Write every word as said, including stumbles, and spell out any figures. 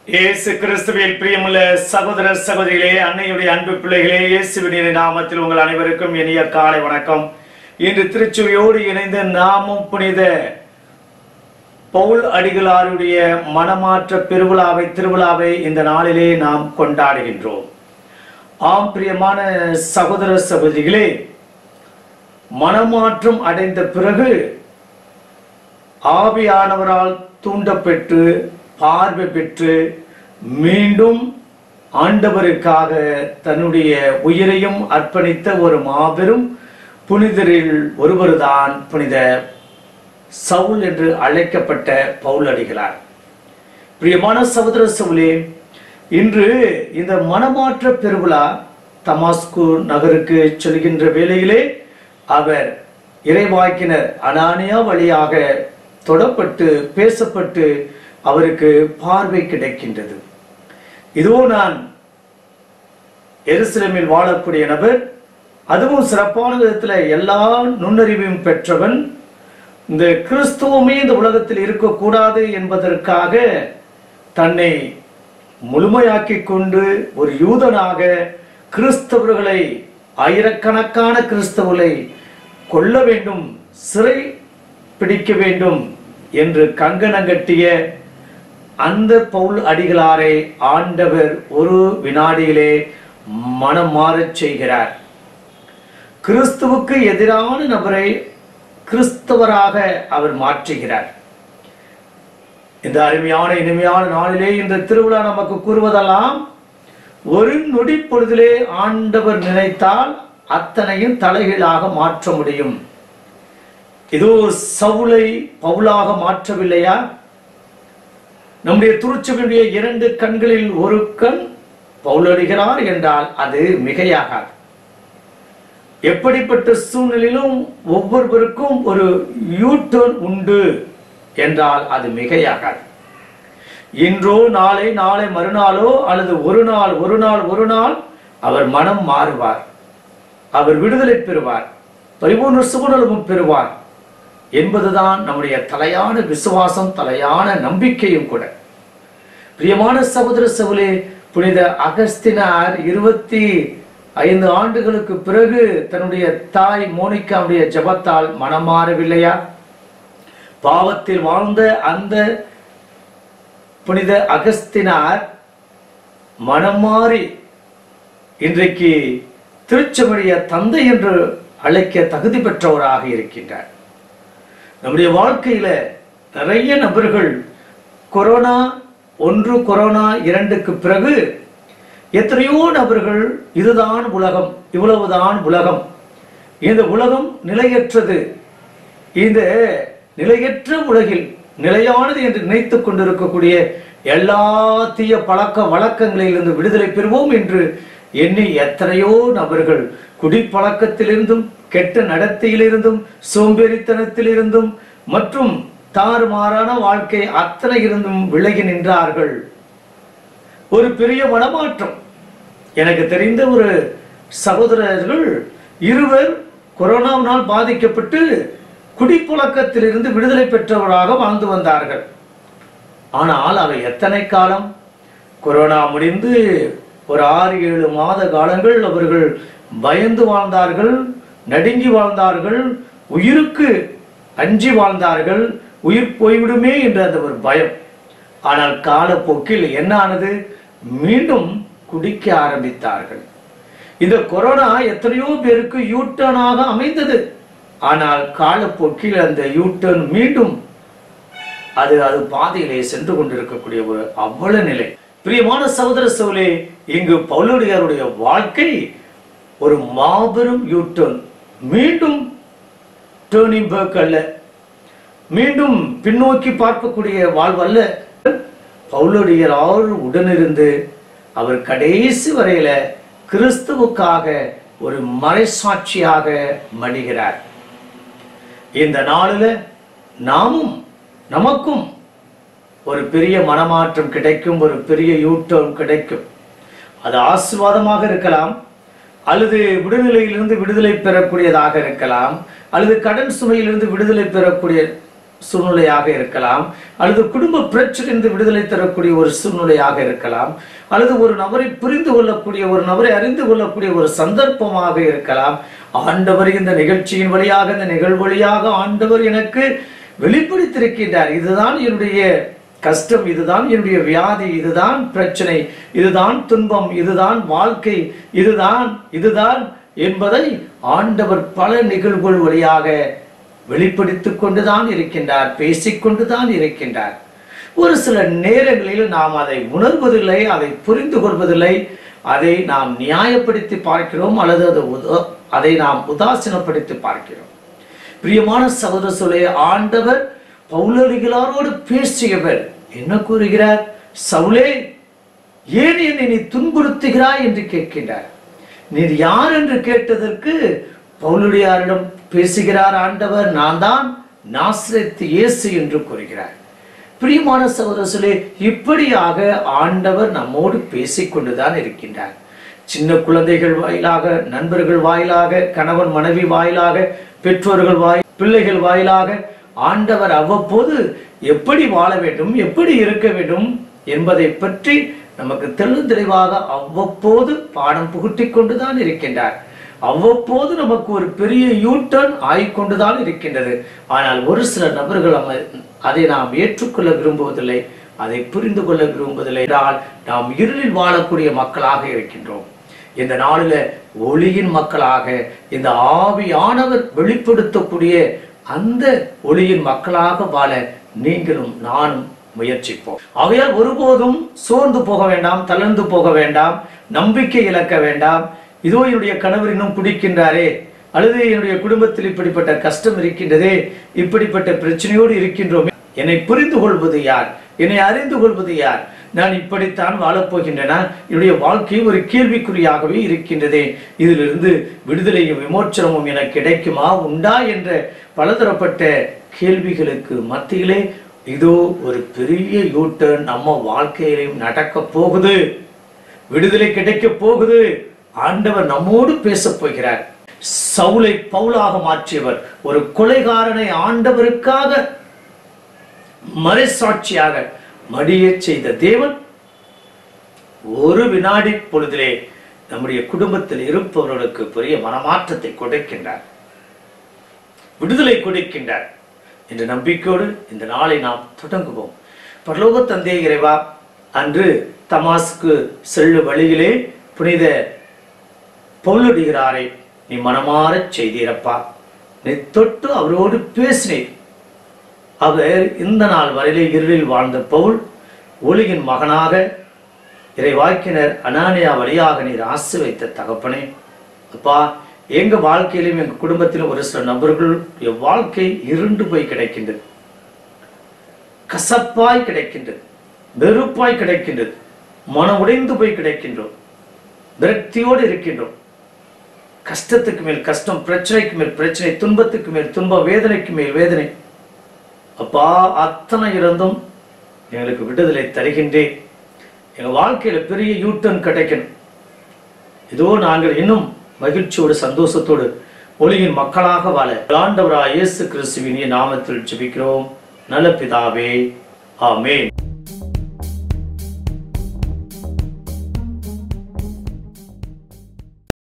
இயேசு கிறிஸ்துவில் பிரியமுள்ள சகோதர சகோதரிகளே, அன்னையுடைய அன்பு பிள்ளைகளே, இயேசுவின் நாமத்தில் உங்கள் அனைவருக்கும் இனிய காலை வணக்கம். இன்று திருச்சுவையோடு இணைந்த நாமும் புனித பவுல் அடிகளாருடைய மனமாற்ற பெருவிழாவை திருவிழாவை இந்த நாளிலே நாம் கொண்டாடுகின்றோம். ஆம் பிரியமான சகோதர சகோதரிகளே, மனமாற்றம் அடைந்த பிறகு ஆவியானவரால் தூண்டப்பெற்று பார்வை பெற்று மீண்டும் ஆண்டவருக்காக தன்னுடைய உயிரையும் அர்ப்பணித்த ஒரு மாபெரும் புனிதரில் ஒருவர்தான் புனித சவுல் என்று அழைக்கப்பட்ட பவுல் அடிகளார். பிரியமான சகோதர சகோதரிகளே, இன்று இந்த மனமாற்ற பெருவிழா தமாஸ்கு நகருக்கு செல்கின்ற வேளையிலே அவர் இறைவாக்கினர் அனானியா வழியாக தொடப்பட்டு பேசப்பட்டு அவருக்கு பார்வை கிடைக்கின்றது. இதோ நான் எருசலேமில் வாழக்கூடிய நபர், அதுவும் சிறப்பான விதத்தில் எல்லா நுண்ணறிவையும் பெற்றவன், இந்த கிறிஸ்துவமே இந்த உலகத்தில் இருக்கக்கூடாது என்பதற்காக தன்னை முழுமையாக்கி கொண்டு ஒரு யூதனாக கிறிஸ்தவர்களை, ஆயிரக்கணக்கான கிறிஸ்தவர்களை கொல்ல வேண்டும், சிறை பிடிக்க வேண்டும் என்று கங்கணங்கட்டிய அந்த பவுல் அடிகளாரை ஆண்டவர் ஒரு வினாடியிலே மனம் மாறச் செய்கிறார். கிறிஸ்துவுக்கு எதிரான நபரை கிறிஸ்தவராக அவர் மாற்றுகிறார். இந்த அருமையான இனிமையான நாளிலே இந்த திருவிழா நமக்கு கூறுவதெல்லாம், ஒரு நொடி பொழுதிலே ஆண்டவர் நினைத்தால் அத்தனையும் தலைகீழாக மாற்ற முடியும். இதோ சவுலை பவுலாக மாற்றவில்லையா? நம்முடைய திருச்சபையுடைய இரண்டு கண்களில் ஒரு கண் பவுல் அடிகளார் என்றால் அது மிகையாகாது. எப்படிப்பட்ட சூழ்நிலையிலும் ஒவ்வொருவருக்கும் ஒரு யூ டர்ன் உண்டு என்றால் அது மிகையாகாது. இன்றோ நாளை, நாளை மறுநாளோ அல்லது ஒரு நாள் ஒரு நாள் ஒரு நாள் அவர் மனம் மாறுவார், அவர் விடுதலை பெறுவார், பரிபூர்ண சுகநலமும் பெறுவார் என்பதுதான் நம்முடைய தலையான விசுவாசம், தலையான நம்பிக்கையும் கூட. பிரியமான சகோதர சகோதரிகளே, புனித அகஸ்தினார் இருபத்தி ஐந்து ஆண்டுகளுக்கு பிறகு தன்னுடைய தாய் மோனிகாவுடைய ஜெபத்தால் மனம் மாறவில்லையா? பாவத்தில் வாழ்ந்த அந்த புனித அகஸ்தினார் மனம் மாறி இன்றைக்கு திருச்சபையுடைய தந்தை என்று அழைக்க தகுதி பெற்றவராக இருக்கின்றார். நம்முடைய வாழ்க்கையில நிறைய நபர்கள் கொரோனா ஒன்று, கொரோனா இரண்டுக்கு பிறகு எத்தனையோ நபர்கள் இதுதான் உலகம், இவ்வளவுதான் உலகம், இந்த உலகம் நிலையற்றது, இந்த நிலையற்ற உலகில் நிலையானது என்று நினைத்துக் கொண்டிருக்கக்கூடிய எல்லா தீய பழக்க வழக்கங்களிலிருந்து விடுதலை பெறுவோம் என்று எண்ணி எத்தனையோ நபர்கள் குடிப்பழக்கத்திலிருந்தும் கெட்ட நடத்தையிலிருந்தும் சோம்பேறித்தனத்திலிருந்தும் மற்றும் தாறுமாறான வாழ்க்கை அத்தனை இருந்தும் விலகி நின்றார்கள். ஒரு பெரிய மனமாற்றம். எனக்கு தெரிந்த ஒரு சகோதரர்கள் இருவர் கொரோனாவினால் பாதிக்கப்பட்டு குடிப்பழக்கத்திலிருந்து விடுதலை பெற்றவராக வாழ்ந்து வந்தார்கள். ஆனால் அவை எத்தனை காலம்? கொரோனா முடிந்து ஒரு ஆறு ஏழு மாத காலங்கள் அவர்கள் பயந்து வாழ்ந்தார்கள், நடுங்கி வாழ்ந்தார்கள், உயிருக்கு அஞ்சி வாழ்ந்தார்கள், உயிர் போய்விடுமே என்ற அந்த ஒரு பயம். ஆனால் காலப்போக்கில் என்ன ஆனது? மீண்டும் குடிக்க ஆரம்பித்தார்கள். இந்த கொரோனா எத்தனையோ பேருக்கு யூட்டர்னாக அமைந்தது. ஆனால் காலப்போக்கில் அந்த யூட்டர்ன் மீண்டும் அது அது பாதையிலே சென்று கொண்டிருக்கக்கூடிய ஒரு அவ்வளவு நிலை. பிரியமான சகோதர சகோதரிகளே, இங்கு பவுலடியாருடைய வாழ்க்கை ஒரு மாபெரும் யூட்டர்ன். மீண்டும் டேர்னிங் பேக் அல்ல, மீண்டும் பின்னோக்கி பார்க்கக்கூடிய வாழ்வு அல்ல. பவுலடியார் உடனிருந்து அவர் கடைசி வரையில கிறிஸ்துவுக்காக ஒரு மறைசாட்சியாக மடிகிறார். இந்த நாளில் நாமும் நமக்கும் ஒரு பெரிய மனமாற்றம் கிடைக்கும், ஒரு பெரிய யூட்டர்ன் கிடைக்கும். அது ஆசீர்வாதமாக இருக்கலாம், அல்லது விடுதலையிலிருந்து விடுதலை பெறக்கூடியதாக இருக்கலாம், அல்லது கடன் சுமையிலிருந்து விடுதலை பெறக்கூடிய சூழ்நிலையாக இருக்கலாம், அல்லது குடும்ப பிரச்சனையிலிருந்து விடுதலை தரக்கூடிய ஒரு சூழ்நிலையாக இருக்கலாம், அல்லது ஒரு நபரை புரிந்து கொள்ளக்கூடிய ஒரு நபரை அறிந்து கொள்ளக்கூடிய ஒரு சந்தர்ப்பமாக இருக்கலாம். ஆண்டவர் இந்த நிகழ்ச்சியின் வழியாக, இந்த நிகழ்வு வழியாக ஆண்டவர் எனக்கு வெளிப்படுத்தியிருக்கின்றார். இதுதான் என்னுடைய கஷ்டம், இதுதான் என்னுடைய வியாதி, இதுதான் பிரச்சனை, இதுதான் துன்பம், இதுதான் வாழ்க்கை, இதுதான் இதுதான் என்பதை ஆண்டவர் பல நிகழ்வுகள் வழியாக வெளிப்படுத்திக் கொண்டுதான் இருக்கின்றார், பேசிக்கொண்டுதான் இருக்கின்றார். ஒரு சில நேரங்களில் நாம் அதை உணர்வதில்லை, அதை புரிந்து கொள்வதில்லை, அதை நாம் நியாயப்படுத்தி பார்க்கிறோம், அல்லது அது அதை நாம் உதாசீனப்படுத்தி பார்க்கிறோம். பிரியமான சகோதர சொல்லே, ஆண்டவர் பவுலடிகளாரோடு பேசியவர் என்ன கூறுகிறார்? சவுலே, ஏன் என்னை நீ துன்புறுத்துகிறாய் என்று கேட்கின்றார். நீர் யார் என்று கேட்டதற்கு பவுலுடையாரிடம் பேசுகிறார் ஆண்டவர், நான் தான் நாசரேத்து இயேசு என்று கூறுகிறார். பிரியமான சகோதரர்களே, இப்படியாக ஆண்டவர் நம்மோடு பேசிக்கொண்டுதான் இருக்கின்றார். சின்ன குழந்தைகள் வாயிலாக, நண்பர்கள் வாயிலாக, கணவன் மனைவி வாயிலாக, பெற்றோர்கள் வாய் பிள்ளைகள் வாயிலாக ஆண்டவர் அவ்வப்போது எப்படி வாழ வேண்டும், எப்படி இருக்க வேண்டும் என்பதை பற்றி நமக்கு தெளிவாக அவ்வப்போது பாடம் புகட்டிக் கொண்டுதான் இருக்கின்றார். அவ்வப்போது நமக்கு ஒரு பெரிய யூட்டர்ன் ஆகிக்கொண்டுதான் இருக்கின்றது. ஆனால் ஒரு சில நபர்கள் அதை நாம் ஏற்றுக்கொள்ள விரும்புவதில்லை, அதை புரிந்து கொள்ள விரும்புவதில்லை. என்றால் நாம் இருளில் வாழக்கூடிய மக்களாக இருக்கின்றோம். இந்த நாளில ஒளியின் மக்களாக, இந்த ஆவியானவர் வெளிப்படுத்தக்கூடிய அந்த ஒளியின் மக்களாக வாழ நீங்களும் நானும் முயற்சிப்போம். ஆகையால் ஒருபோதும் சோர்ந்து போக வேண்டாம், தளர்ந்து போக வேண்டாம், நம்பிக்கை இழக்க வேண்டாம். இதோ என்னுடைய கணவர் இன்னும் குடிக்கின்றாரே, அல்லது என்னுடைய குடும்பத்தில் இப்படிப்பட்ட கஷ்டம் இருக்கின்றதே, இப்படிப்பட்ட பிரச்சனையோடு இருக்கின்றோம், என்னை புரிந்து கொள்வது யார், என்னை அறிந்து கொள்வது யார், நான் இப்படித்தான் வாழப்போகின்றன, என்னுடைய வாழ்க்கை ஒரு கேள்விக்குறியாகவே இருக்கின்றதே, இதிலிருந்து விடுதலையும் விமோச்சனமும் எனக்கு கிடைக்குமா, உண்டா என்ற பலதரப்பட்ட கேள்விகளுக்கு மத்தியிலே இதோ ஒரு பெரிய யூட்டர்ன் நம்ம வாழ்க்கையிலும் நடக்க போகுது. விடுதலை கிடைக்க போகுது. ஆண்டவர் நம்மோடு பேச போகிறார். சவுலை பவுலாக மாற்றியவர், ஒரு கொலைகாரனை ஆண்டவருக்காக மறைசாட்சியாக மடிய செய்த தேவன் ஒரு வினாடி பொழுதிலே நம்முடைய குடும்பத்தில் இருப்பவர்களுக்கு பெரிய மனமாற்றத்தை கொடுக்கின்றார், விடுதலை கொடுக்கின்றார் என்ற நம்பிக்கையோடு இந்த நாளை நாம் தொடங்குவோம். பரலோக தந்தை இறைவா, அன்று தமாஸ்கு செல்லும் வழியிலே புனித பவுலடிகளாரை நீ மனமாற செய்தீரப்பா. நீ தொட்டு அவரோடு பேசினீர். அவர் இந்த நாள் வரையிலே இருளில் வாழ்ந்த பவுல் ஒளியின் மகனாக இறைவாக்கினர் அனானியா வழியாக நீர் ஆசி வைத்த தகப்பனே, அப்பா, எங்க வாழ்க்கையிலும் எங்க குடும்பத்திலும் ஒரு சில நபர்கள் என் வாழ்க்கை இருண்டு போய் கிடைக்கின்றது, கசப்பாய் கிடைக்கின்றது, வெறுப்பாய் கிடைக்கின்றது, மன உடைந்து போய் கிடைக்கின்றோம், விரக்தியோடு இருக்கின்றோம். கஷ்டத்துக்கு மேல் கஷ்டம், பிரச்சனைக்கு மேல் பிரச்சனை, துன்பத்துக்கு மேல் துன்பம், வேதனைக்கு மேல் வேதனை. அப்பா, அத்தனை இருந்தும் எங்களுக்கு விடுதலை தருகின்றேன். எங்க வாழ்க்கையில பெரிய யூட்டர்ன் கிடைக்கணும். இதோ நாங்கள் இன்னும் மகிழ்ச்சியோடு சந்தோஷத்தோடு ஒளியின் மக்களாக வாழ ஆண்டவராய் இயேசு கிறிஸ்துவின் நாமத்தில் ஜெபிக்கிறோம் நல்ல பிதாவே, ஆமென்.